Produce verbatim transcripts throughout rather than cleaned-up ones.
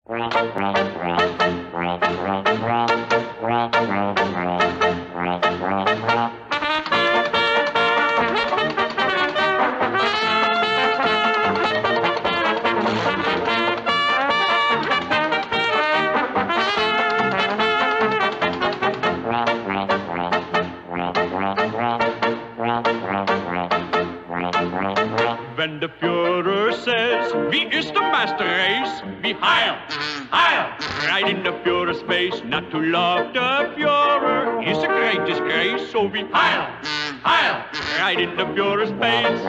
When the Fuehrer says, wie ist the master race? We heil, heil, right in the Fuhrer's face. Not to love the Fuehrer is a great disgrace. So we heil, heil, right in the Fuhrer's face.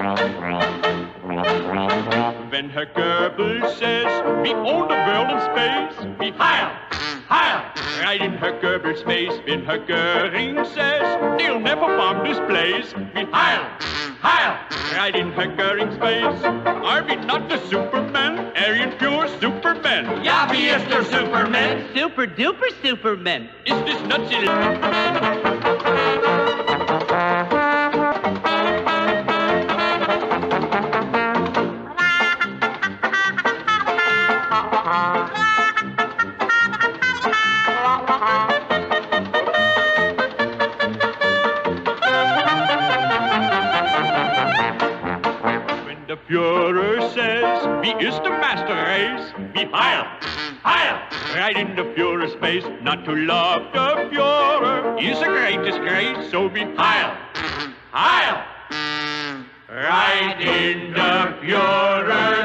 When Herr Goebbels says, we own the world in space. We heil, heil, right in Herr Goebbels' face. When Herr Göring says, they'll never bomb this place. We heil, heil, right in Herr Göring's face. Are we not the Superman? Aryan pure Superman. Ja, wie ist der Superman? Super duper Superman. Is this nuts in The Fuehrer says, wie ist the master race? We heil, heil, right in the Fuhrer's face. Not to love the Fuehrer is a great disgrace. So we heil, heil, right in the Fuhrer's